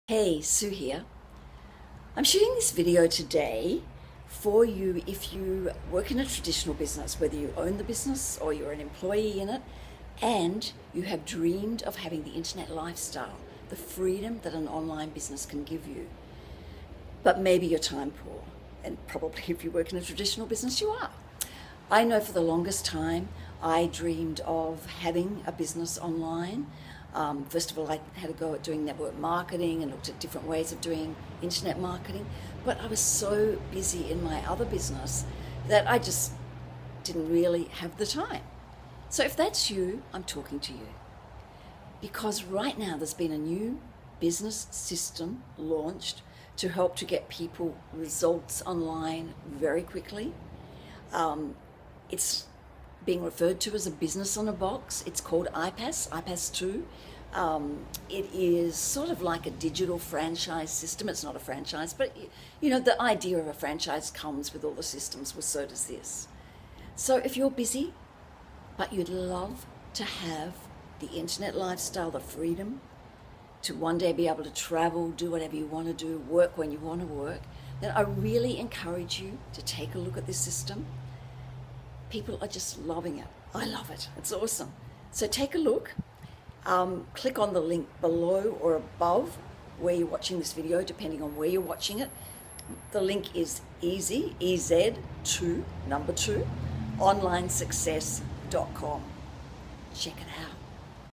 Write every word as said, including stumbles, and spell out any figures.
Hey, Sue here. I'm shooting this video today for you if you work in a traditional business, whether you own the business or you're an employee in it, and you have dreamed of having the internet lifestyle, the freedom that an online business can give you. But maybe you're time poor, and probably if you work in a traditional business, you are. I know for the longest time, I dreamed of having a business online. Um, first of all, I had a go at doing network marketing and looked at different ways of doing internet marketing, but I was so busy in my other business that I just didn't really have the time. So if that's you, I'm talking to you. Because right now there's been a new business system launched to help to get people results online very quickly. Um, it's being referred to as a business on a box. It's called I PaaS, I PaaS two. Um, it is sort of like a digital franchise system. It's not a franchise, but you know, the idea of a franchise comes with all the systems, well, so does this. So if you're busy, but you'd love to have the internet lifestyle, the freedom to one day be able to travel, do whatever you want to do, work when you want to work, then I really encourage you to take a look at this system. People are just loving it. I love it. It's awesome. So take a look. Um, click on the link below or above where you're watching this video, depending on where you're watching it. The link is easy, E Z two, number two, online success dot com. Check it out.